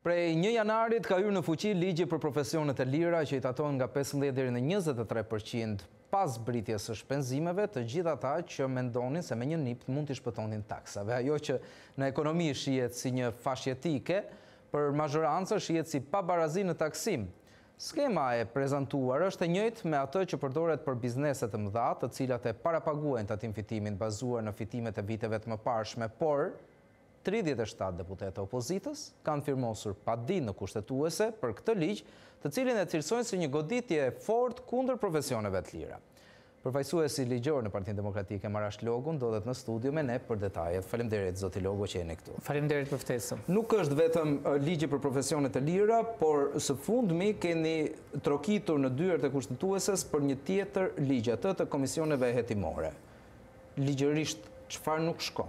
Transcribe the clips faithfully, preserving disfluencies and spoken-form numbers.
Prej një janarit ka hyrë në fuqi ligji për profesionet e lira që i taton nga pesëmbëdhjetë deri në njëzet e tre përqind pas britjes së shpenzimeve të gjithë ata që mendonin se me një nip mund t'i shpëtonin taksave. Ajo që në ekonomi shihet si një fashë etike, për mazhorancë shihet si pabarazi në taksim. Skema e prezantuar është e njëjtë me atë që përdoret për bizneset e mëdha, të cilat e parapaguajnë tatim fitimin bazuar në fitimet e viteve të mëparshme, por tridhjetë e shtatë deputetë opozitës kanë firmosur padi në kushtetuese për këtë ligj, të cilin e cilësojnë si një goditje e fortë kundër profesioneve të lira. Përfaqësuesi ligjor në Partinë Demokratike Marash Logu ndodhet në studio me ne për detajet. Faleminderit zoti Logu që jeni këtu. Faleminderit për ftesën. Nuk është vetëm ligji për profesionet e lira, por së fundmi keni trokitur në dyert e kushtetueses për një tjetër ligj, atë të komisioneve hetimore. Ligjërisht çfarë nuk shkon?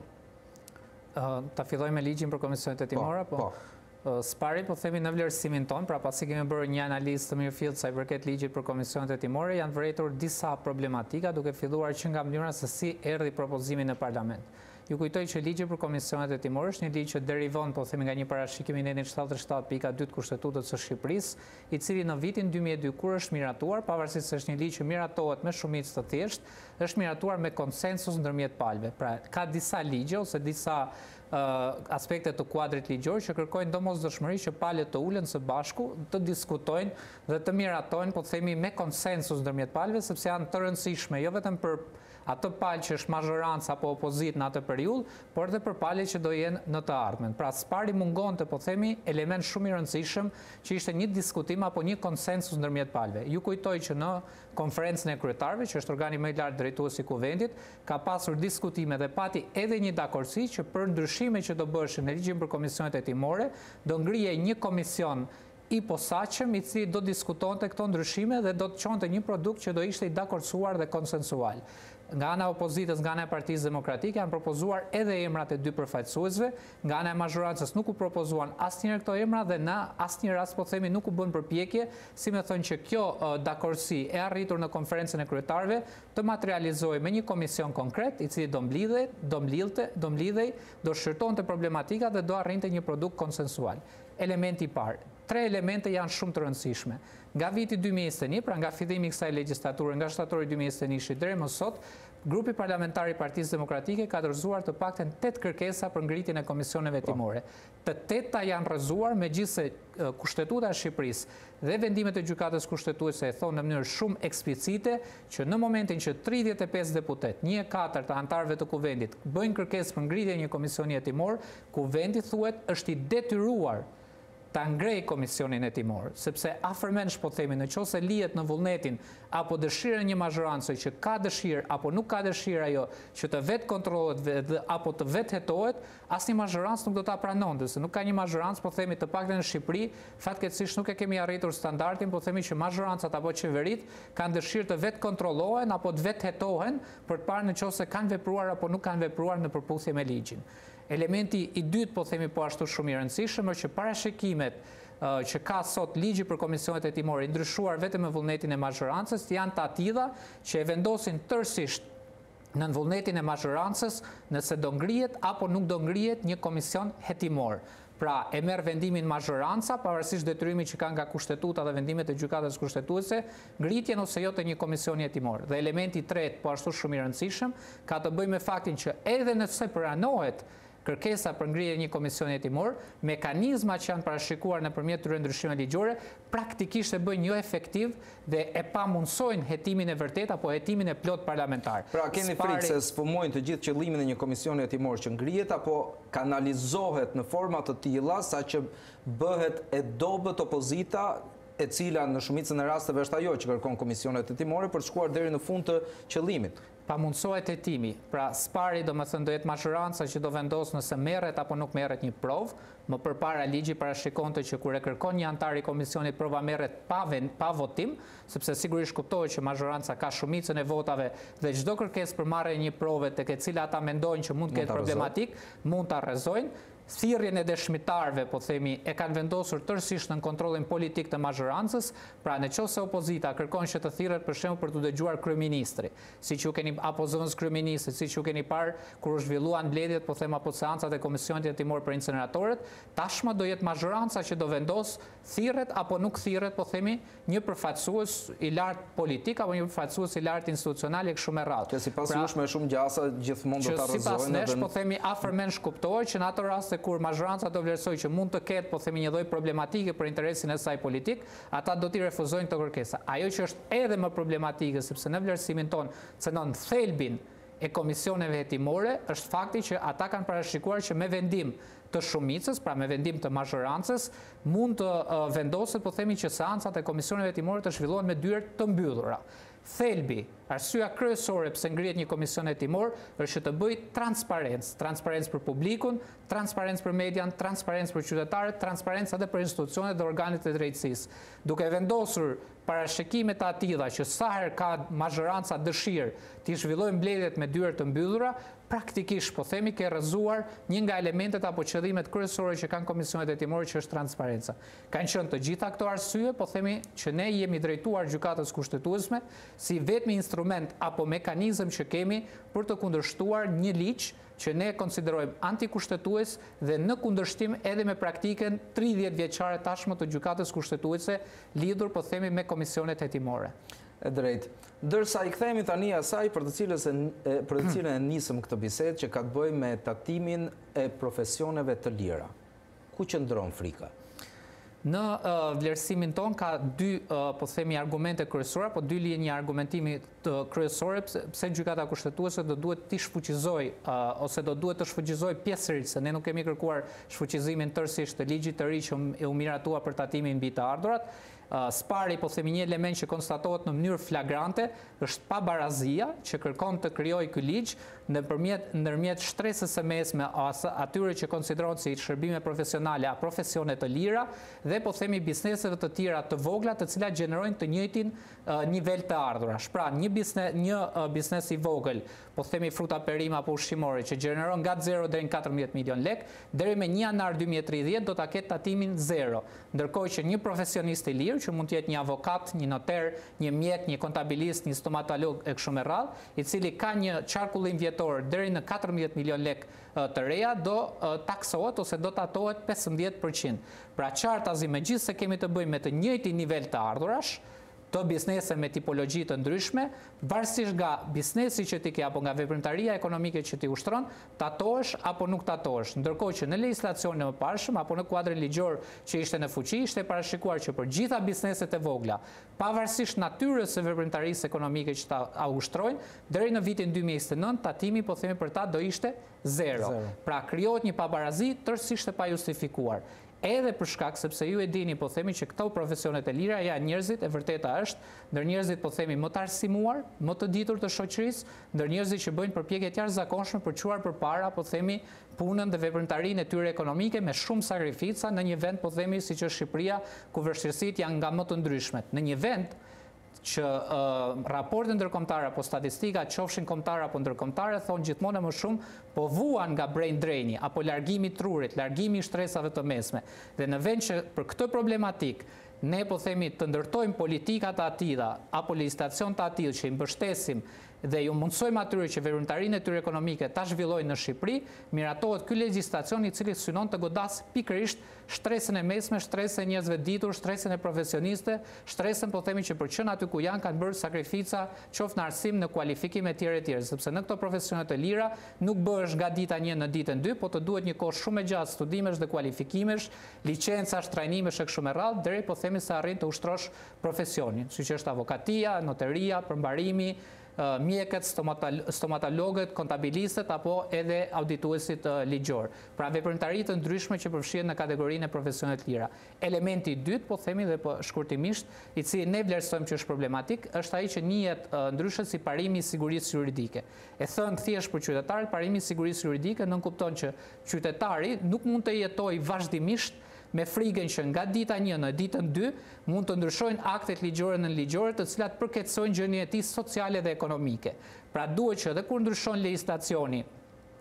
Ta filloj me ligjin për komisionet hetimore, po. Spari, po themi në vlerësimin ton, pra pasi kemi bërë një analizë të mirëfillt sa i përket ligjit për komisionet hetimore, janë vërejtur disa problematika, duke filluar që nga mënyra se si erdhi propozimi në parlament. Ju kujtoj që ligji për komisionet hetimore është një ligj që derivon, po themi nga një parashikim i netin shtatëdhjetë e shtatë pika dy të Kushtetutës së Shqipërisë, i cili në vitin dy mijë e dy kur është miratuar, pavarësisht se është një ligj që miratohet me shumicë të thjeshtë, është miratuar me konsensus ndërmjet palëve. Pra, ka disa ligje ose disa uh, aspekte të kuadrit ligjor që kërkojnë domosdoshmëri që palët të ulen së bashku, të diskutojnë dhe të miratojnë, po themi me konsensus ndërmjet palëve, sepse janë të rëndësishme, jo vetëm për atë palë që është mazhorancë apo opozit në atë periudhë, por dhe për palët që do jenë në të ardhmen. Pra, Spari mungonte, po themi, element shumë i rëndësishëm që ishte një diskutim apo një konsensus ndërmjet palëve. Ju kujtoj që në konferencën e kryetarëve, që është organi më i lartë drejtues i kuvendit, ka pasur diskutime dhe pati edhe një dakordsi që për ndryshime që do bëshin në ligjin për komisionet hetimore, do ngrihej një komision i posaçëm i cili do diskutonte këto ndryshime dhe do të çonte një produkt që do ishte i dakordsuar dhe konsensual. Nga ana e opozitës, nga ana e Partisë Demokratike janë propozuar edhe emrat e dy përfaqësuesve, nga ana e mazhorancës nuk u propozuan asnjëherë këto emra dhe në asnjë rast po themi nuk u bën përpjekje, si më thonë që kjo uh, dakordsi e arritur në konferencën e kryetarëve të materializohej me një komision konkret i cili do mblidhej, do mlidhte, do mblidhej, do shqyrtonte problematika dhe do arrinte një produkt konsensual. Elementi i parë. Tre elemente janë shumë të rëndësishme. Nga viti dy mijë e njëzet e një, pra nga fillimi i kësaj legjislature, nga shtatori dy mijë e njëzet e një deri më sot, grupi parlamentar i Partisë Demokratike ka dorëzuar të paktën tetë kërkesa për ngritjen e komisioneve hetimore. Të teta janë rrëzuar, megjithëse Kushtetuta e Shqipërisë dhe vendimet e gjykatës kushtetuese e thonë në mënyrë shumë eksplicite që në momentin që tridhjetë e pesë deputet, një e katërt të anëtarëve të kuvendit bëjnë kërkesë për ngritjen e një komisioni hetimor, kuvendi thuhet është i detyruar ta ngrej komisionin hetimor, sepse afërmensh po themi në qoftë se lihet në vullnetin apo dëshirën një mazhorancë që ka dëshirë apo nuk ka dëshirë ajo që të vetë kontrollohet apo të vetë hetohet, asnjë mazhorancë nuk do ta pranonte, se nuk ka një mazhorancë po themi të paktën në Shqipëri, fatkeqësisht nuk e kemi arritur standardin, po themi që mazhorancat apo qeverit kanë dëshirë të vetë kontrollohen apo të vetë hetohen për të parë në qoftë se kanë vepruar apo nuk kanë vepruar në përputhje me ligjin. Elementi i dytë, po themi po ashtu shumë i rëndësishëm, është që parashikimet uh, që ka sot ligji për komisionet hetimore, ndryshuar vetëm me vullnetin e mazhorancës, janë të atilla që e vendosin tërësisht në vullnetin e mazhorancës nëse do ngrihet apo nuk do ngrihet një komision hetimor. Pra, e merr vendimin mazhoranca, pavarësisht detyrimit që ka nga kushtetuta dhe vendimet e gjykatës kushtetuese, ngritjen ose jo të një komisioni hetimor. Dhe elementi i tretë, po ashtu shumë i rëndësishëm, ka të bëjë me faktin që edhe nëse pranohet kërkesa për ngrirje një komisioni hetimor, mekanizmat që janë parashikuar nëpërmjet këtyre ndryshimeve ligjore praktikisht e bëjnë jo efektiv dhe e pamundsojnë hetimin e vërtet apo hetimin e plot parlamentar. Pra keni Spari... frikë se sfumojnë të gjithë qëllimin e një komisioni hetimor që ngrihet apo kanalizohet në forma të tilla saqë bëhet e dobët opozita, e cila në shumicën e rasteve është ajo që kërkon komisionet hetimore për të shkuar deri në fund të qëllimit. Pamundsohet hetimi. Pra, Spari do më thënë do jetë mazhoranca që do vendos nëse merret apo nuk merret një provë. Më përpara ligji parashikonte që kur e kërkon një antar i komisionit prova merret pa, pa votim, sepse sigurisht kuptohet që mazhoranca ka shumicën e votave dhe çdo kërkesë për marrje një prove tek e cila ata mendojnë që mund të ketë problematik, mund ta rrezojnë. thirrjen e dëshmitarëve, po themi, e kanë vendosur tërësisht në kontrollin politik të mazhorancës, pra në qoftë se opozita kërkon që të thirret për shembull për të dëgjuar kryeministri, siç ju keni apo zëvendës kryeministri, siç ju keni parë kur u zhvilluan mbledhjet, po them apo seancat e komisionit hetimor për incineratorët, tashmë do jetë mazhoranca që do vendos thirret apo nuk thirret, po themi, një përfaqësues i lartë politik apo një përfaqësues i lartë institucional e kështu me radhë. Që sipas jush më shumë gjasa gjithmonë do ta rrezojnë. Sipas nesh, po themi, afërmend kuptohet që në ato raste kur mazhoranca do vlerësojë që mund të ketë, po themi, një lloj problematike për interesin e saj politik, ata do t'i refuzojnë këtë kërkesa. Ajo që është edhe më problematike, sepse në vlerësimin ton cënon thelbin e komisioneve hetimore, është fakti që ata kanë parashikuar që me vendim të shumicës, pra me vendim të mazhorancës, mund të uh, vendoset, po themi, që seancat e komisioneve hetimore të zhvillohen me dyert të mbyllura. Thelbi, arsyeja kryesore pse ngrihet një komision hetimor është që të bëjë transparencë, transparencë për publikun, transparencë për median, transparencë për qytetarët, transparencë edhe për institucionet dhe organet e drejtësisë. Duke vendosur parashikime të atilla që sa herë ka mazhoranca dëshirë të zhvillojnë mbledhjet me dyert të mbyllura, praktikisht, po themi, ke rrëzuar një nga elementet apo qëllimet kryesore që kanë komisionet hetimore, që është transparenca. Kanë qenë të gjitha këto arsye, po themi, që ne jemi drejtuar gjykatës kushtetuesme si vetmi instrument apo mekanizëm që kemi për të kundërshtuar një ligj që ne konsiderojmë antikushtetues dhe në kundërshtim edhe me praktiken tridhjetë vjeçare tashmë të gjykatës kushtetuese lidhur, po themi, me komisionet hetimore. E drejt. Ndërsa i kthehemi tani asaj për të cilës e për të cilën e nisëm këtë bisedë që ka të bëjë me tatimin e profesioneve të lira. Ku qëndron frika? Në uh, vlerësimin ton ka dy, uh, po themi, argumente kryesore, po dy linja argumentimi të kryesore pse gjykata kushtetuese do duhet të shfuqizoj uh, ose do duhet të shfuqizoj pjesërisht, se ne nuk kemi kërkuar shfuqizimin tërësisht të ligjit të ri që e u miratua për tatimin mbi të ardhurat. Uh, Spari, po themi, një element që konstatohet në mënyrë flagrante është pabarazia që kërkon të krijojë ky ligj ndërmjet ndërmjet shtresës së mesme atyre që konsiderohen si shërbime profesionale a profesione të lira dhe, po themi, bizneseve të tjera të vogla të cilat gjenerojnë të njëjtin uh, nivel të ardhurash. Pra, një biznes një uh, biznes i vogël, po themi fruta perima apo ushqimore që gjeneron nga zero deri në katërmbëdhjetë milion lek, deri me një janar dy mijë e tridhjetë do ta ketë tatimin zero. Ndërkohë që një profesionist i lirë, që mund të jetë një avokat, një noter, një mjek, një kontabilist, një stomatolog e kështu me radhë, i cili ka një qarkullim vjetor deri në katërmbëdhjetë milion lek të reja, do taksohet ose do tatohet pesëmbëdhjetë përqind. Pra qartazi, megjithëse kemi të bëjmë me të njëjtin nivel të ardhurash, të biznese me tipologji të ndryshme, varësisht nga biznesi që ti ke apo nga veprimtaria ekonomike që ti ushtron, tatohesh apo nuk tatohesh. Ndërkohë që në legjislacionin e mëparshëm apo në kuadrin ligjor që ishte në fuqi, ishte parashikuar që për gjitha bizneset e vogla, pavarësisht natyrës së veprimtarisë ekonomike që ta ushtrojnë, deri në vitin dy mijë e njëzet e nëntë tatimi, po themi, për ta do ishte zero. zero. Pra krijohet një pabarazi tërësisht e pajustifikuar. Edhe për shkak sepse ju e dini, po themi, që këto profesionet e lira janë njerëzit, e vërteta është, ndër njerëzit, po themi, më të arsimuar, më të ditur të shoqërisë, ndër njerëzit që bëjnë përpjekje të jashtëzakonshme për çuar përpara, po themi, punën dhe veprimtarinë e tyre ekonomike me shumë sakrifica në një vend, po themi, siç është Shqipëria, ku vështirësitë janë nga më të ndryshmet. Në një vend që uh, raportet ndërkombëtare apo statistika, qofshin kombëtare apo ndërkombëtare, thonë gjithmonë më shumë po vuan nga brain draini apo largimi i trurit, largimi i shtresave të mesme. Dhe në vend që për këtë problematik ne, po themi, të ndërtojmë politika të atilla apo legjislacion të atill që i mbështesim dhe ju mundsojmë atyre që veprimtarinë e tyre ekonomike ta zhvillojnë në Shqipëri, miratohet ky legjislacion i cili synon të godas pikërisht shtresën e mesme, shtresën e njerëzve ditur, shtresën e profesioniste, shtresën, po themi, që për qenë aty ku janë kanë bërë sakrifica, qoftë në arsim, në kualifikim e tjerë e tjerë, sepse në këto profesionet e lira nuk bëhesh nga dita një në ditën dy, po të duhet një kohë shumë e gjatë studimesh dhe kualifikimesh, licencash, trajnimesh e kështu me radhë, deri, po themi, se arrin të ushtrosh profesionin, siç është avokatia, noteria, përmbarimi, mjekët, stomatologët, kontabilistët apo edhe audituesit ligjor. Pra veprimtaritë të ndryshme që përfshihen në kategorinë e profesionet lira. Elementi i dytë, po themi dhe po shkurtimisht, i cili ne vlerësojmë që është problematik, është ai që njihet ndryshe si parimi i sigurisë juridike. E thënë thjesht për qytetarët, parimi i sigurisë juridike nënkupton që qytetari nuk mund të jetojë vazhdimisht me frikën që nga dita një në ditën dy mund të ndryshojnë aktet ligjore në ligjore të cilat përkeqësojnë gjendjen e tij sociale dhe ekonomike. Pra duhet që edhe kur ndryshon legjislacioni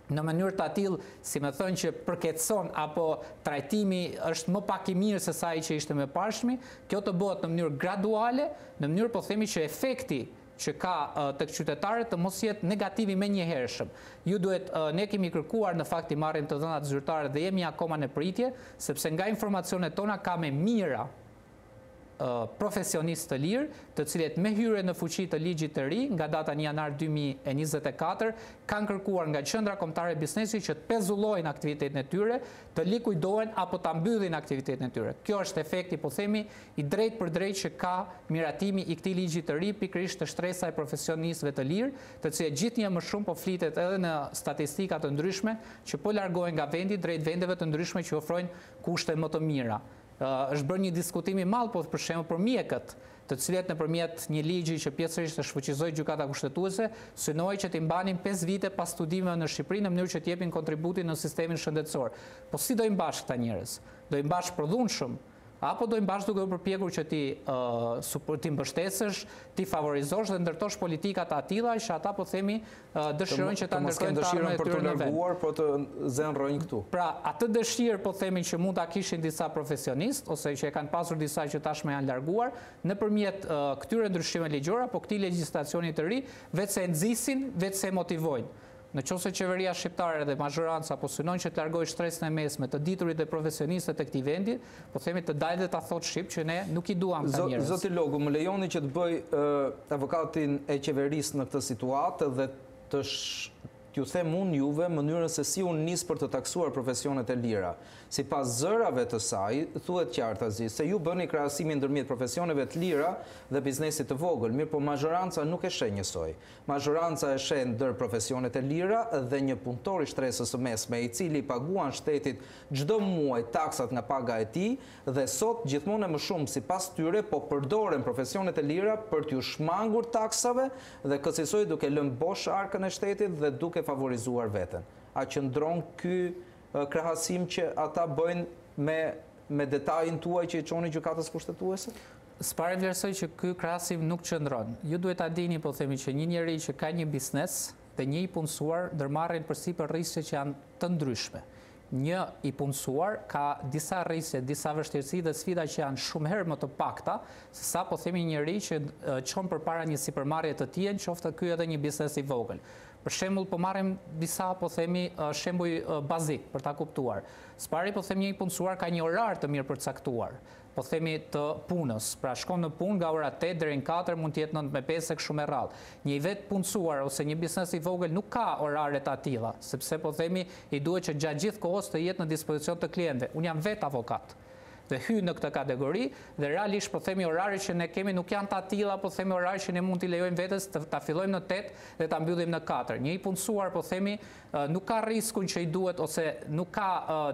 në mënyrë të atill, si më thënë që përketson apo trajtimi është më pak i mirë se sa ai që ishte më parshmi, kjo të bëhet në mënyrë graduale, në mënyrë po themi që efekti që ka tek qytetarët të mos jetë negativ i menjëhershëm. Ju duhet, ne kemi kërkuar në fakt i marrim të dhënat zyrtare dhe jemi akoma në pritje, sepse nga informacionet tona ka me mira profesionistë të lirë, të cilët me hyrje në fuqi të ligjit të ri, nga data një janar dy mijë e njëzet e katër, kanë kërkuar nga Qendra Kombëtare e Biznesit që të pezullojnë aktivitetin e tyre, të likuidohen apo ta mbyllin aktivitetin e tyre. Kjo është efekti, po themi, i drejt për drejt që ka miratimi i këtij ligji të ri, pikërisht të shtresa e profesionistëve të lirë, të cilët gjithnjë më shumë po flitet edhe në statistika të ndryshme që po largohen nga vendi drejt vendeve të ndryshme që ofrojnë kushte më të mira. Uh, është bërë një diskutim i madh, po për shembull për mjekët, të cilët nëpërmjet një ligji që pjesërisht është shfuqizoi gjykata kushtetuese, synoi që t'i mbanin pesë vite pas studimeve në Shqipëri në mënyrë që të japin kontributin në sistemin shëndetësor. Po si do i mbash këta njerëz? Do i mbash prodhunshëm? Apo do i mbash duke u përpjekur që ti uh, ti mbështesësh, ti favorizosh dhe ndërtosh politika të atilla që ata po themi uh, dëshirojnë që ta ndërtojnë dëshirën për të larguar, por të zenrojnë këtu. Pra, atë dëshirë po themi që mund ta kishin disa profesionistë ose që e kanë pasur disa që tashmë janë larguar, nëpërmjet uh, këtyre ndryshimeve ligjore apo këtij legjislacioni të ri, vetë se nxisin, vetë se motivojnë. Në qoftë se qeveria shqiptare dhe mazhoranca po synojnë që të largojë shtresën e mesme të diturit dhe profesionistët e këtij vendi, po themi të dalë dhe ta thotë shqip që ne nuk i duam këta njerëz. Zoti Logu, më lejoni që të bëj uh, avokatin e qeverisë në këtë situatë dhe të t'ju them unë juve mënyrën se si unë nis për të taksuar profesionet e lira. Sipas zërave të saj, thuhet qartë Aziz, se ju bëni krahasimin ndërmjet profesioneve të lira dhe biznesit të vogël, mirë po mazhoranca nuk e sheh njësoj. Mazhoranca e sheh ndër profesionet e lira dhe një punëtor i shtresës së mesme, i cili paguan shtetit çdo muaj taksat nga paga e tij dhe sot gjithmonë më shumë sipas tyre po përdoren profesionet e lira për t'ju shmangur taksave dhe kësaj duke lënë bosh arkën e shtetit dhe duke favorizuar veten. A qëndron ky krahasim që ata bëjnë me me detajin tuaj që i çoni gjykatës kushtetuese? S'pare vlerësoj që ky krahasim nuk qëndron. Ju duhet ta dini, po themi, që një njeri që ka një biznes dhe një i punësuar ndërmarrin përsipër rrisje që janë të ndryshme. Një i punësuar ka disa rrisje, disa vështirësi dhe sfida që janë shumë herë më të pakta, se sa po themi njëri që çon përpara një sipërmarrje të tij, qoftë ky edhe një biznes i vogël. Për shembull, po marrim disa, po themi, shembuj bazik për ta kuptuar. Spari, po themi, një i punësuar ka një orar të mirë përcaktuar, po themi të punës. Pra shkon në punë nga ora tetë deri në katër, mund të jetë nëntë me pesë kështu me radhë. Një i vetë punësuar ose një biznes i vogël nuk ka orare të tilla, sepse po themi i duhet që gjatë gjithë kohës të jetë në dispozicion të klientëve. Unë jam vetë avokat dhe hy në këtë kategori dhe realisht po themi orari që ne kemi nuk janë të tilla, po themi orari që ne mund t'i lejojmë vetes të ta fillojmë në tetë dhe ta mbyllim në katër. Një i punësuar po themi nuk ka riskun që i duhet ose nuk ka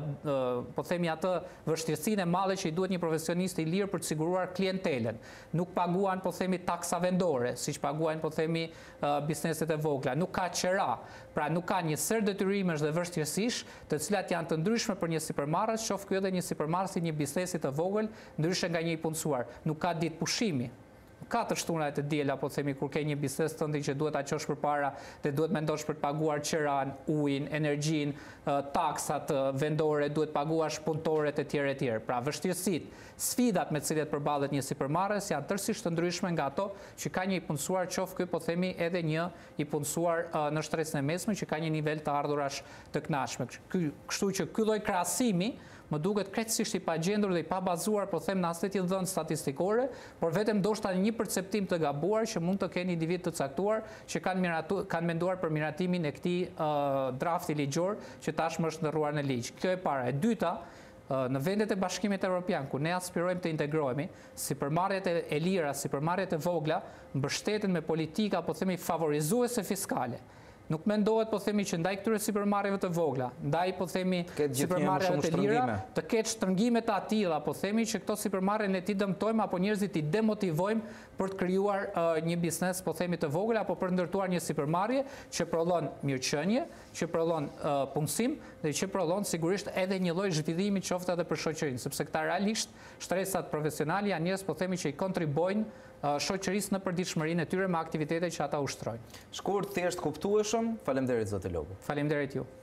po themi atë vështirësinë e madhe që i duhet një profesionist i lirë për të siguruar klientelen. Nuk paguan po themi taksa vendore, siç paguajnë po themi bizneset e vogla, nuk ka qera, pra nuk ka një sër detyrimesh dhe vështirësish, të cilat janë të ndryshme për një sipërmarrës, qoftë ky edhe një sipërmarrës i një biznesit të vogël, ndryshe nga një i punësuar. Nuk ka ditë pushimi. Ka të shtunat e diela, po themi, kur ke një biznes tënd që duhet ta çosh përpara dhe duhet mendosh për të paguar qeran, ujin, energjin, taksat vendore, duhet paguash punëtorët e tjerë e tjerë. Pra vështirësitë, sfidat me të cilat përballet një sipërmarrës janë tërësisht të ndryshme nga ato që ka një i punësuar, qoftë ky po themi edhe një i punësuar në shtresën e mesme që ka një nivel të ardhurash të kënaqshëm. Kështu që ky lloj krahasimi më duket krejtësisht i pagjendur dhe i pabazuar, po them, në aspektin dhënë statistikore, por vetëm ndoshta një perceptim të gabuar që mund të kenë individ të caktuar që kanë miratu, kanë menduar për miratimin e këtij uh, drafti ligjor që tashmë është ndërruar në ligj. Kjo e para. E dyta, uh, në vendet e Bashkimit Evropian, ku ne aspirojmë të integrohemi, sipërmarrjet e lira, sipërmarrjet e vogla mbështeten me politika, po themi, favorizuese fiskale. Nuk mendohet, po themi, që ndaj këtyre sipërmarrjeve të vogla, ndaj, po themi, sipërmarrjeve të lira, të ketë shtrëngime të atilla, po themi, që këto sipërmarrje ne ti dëmtojmë apo njerëzit i demotivojmë për të krijuar uh, një biznes, po themi, të vogël apo për ndërtuar një sipërmarrje që prodhon mirëqenie, që prodhon uh, punësim dhe që prodhon sigurisht edhe një lloj zhvillimi qoftë edhe për shoqërinë, sepse këta realisht shtresat profesionale janë njerëz, po themi, që i kontribojnë shoqërisë në përditshmërinë e tyre me aktivitetet që ata ushtrojnë. Shkurt, thjesht, kuptueshëm. Faleminderit zoti Logu. Faleminderit ju.